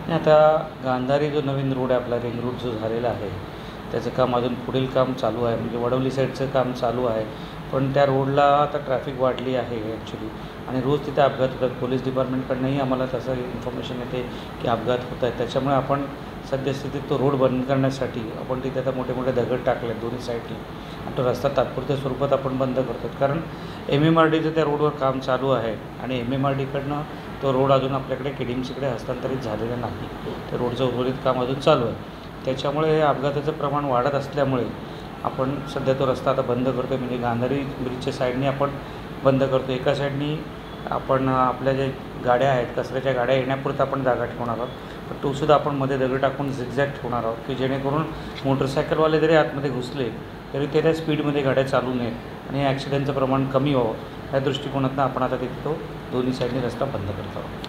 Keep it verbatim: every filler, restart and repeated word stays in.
आता गांधारी जो नवीन रोड आहे आपला रिंग रोड जो झालेला आहे त्याचं काम अजून पुढील काम चालू आहे, म्हणजे वडवली साईडचं काम चालू आहे. पण त्या रोडला आता ट्रॅफिक वाढली आहे ॲक्च्युली आणि रोज तिथे अपघात होतात. पोलीस डिपार्टमेंटकडनंही आम्हाला तसं इन्फॉर्मेशन येते की अपघात होत आहेत. त्याच्यामुळे आपण सद्यस्थितीत तो रोड बंद करण्यासाठी आपण तिथे आता मोठे मोठे दगड टाकले आहेत दोन्ही साईडला आणि तो रस्ता तात्पुरत्या स्वरूपात आपण बंद करतो. कारण एम एम आर डीचं त्या रोडवर काम चालू आहे आणि एम एम आर डीकडनं तो रोड अजून आपल्याकडे के डी एम सीकडे हस्तांतरित झालेला नाही. त्या रोडचं उर्वरित काम अजून चालू आहे. त्याच्यामुळे हे अपघाताचं प्रमाण वाढत असल्यामुळे आपण सध्या तो रस्ता आता बंद करतो आहे. म्हणजे गांधारी ब्रिजच्या साईडने आपण बंद करतो. एका साईडनी आपण आपल्या जे गाड्या आहेत कचऱ्याच्या गाड्या येण्यापुरतं आपण जागा ठेवणार आहोत, पण तोसुद्धा आपण मध्ये दगड टाकून झिगझॅग ठेवणार आहोत की जेणेकरून मोटरसायकलवाले जरी आतमध्ये घुसले तरी ते त्या स्पीडमध्ये गाड्या चालू नयेत आणि ॲक्सिडेंटचं प्रमाण कमी व्हावं या दृष्टिकोनातून आपण आता तिथे तो दोन्ही साईडने रस्ता बंद करत आहोत.